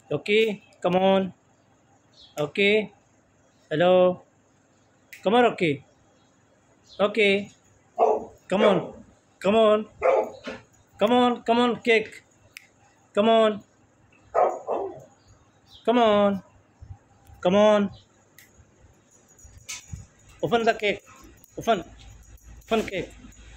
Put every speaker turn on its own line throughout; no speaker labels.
Okay, come on. Okay, hello. Come on, okay. Okay, come on. Come on. Come on. Come on, cake. Come on. Come on. Come on. Open the cake. Open. Open cake.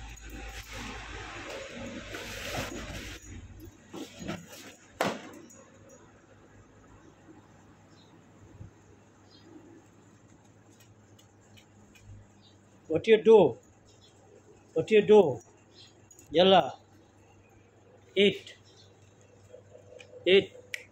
What you do? What you do? Yalla. Eat. Eat.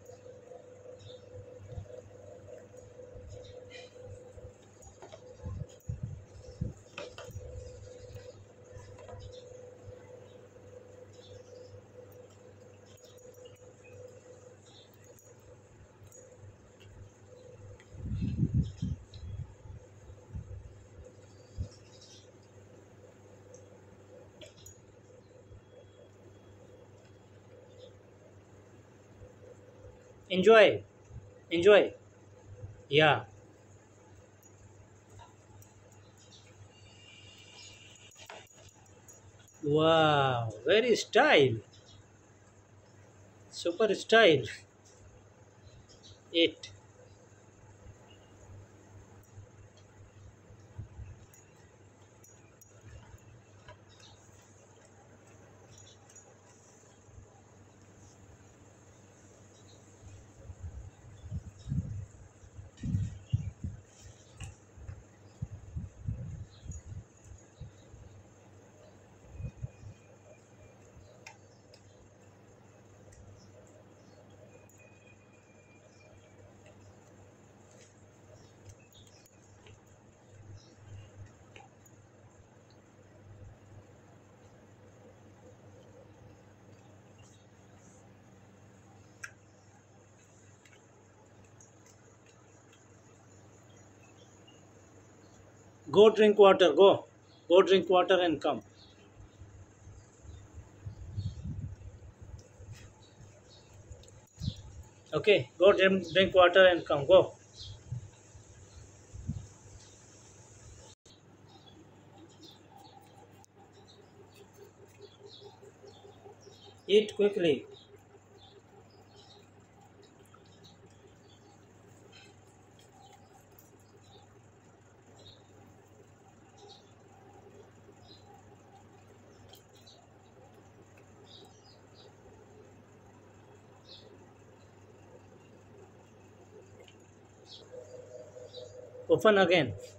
Enjoy. Enjoy. Yeah. Wow. Very style. Super style. Eat. Go drink water. Go. Go drink water and come. Okay. Go drink water and come. Go. Eat quickly. Open again.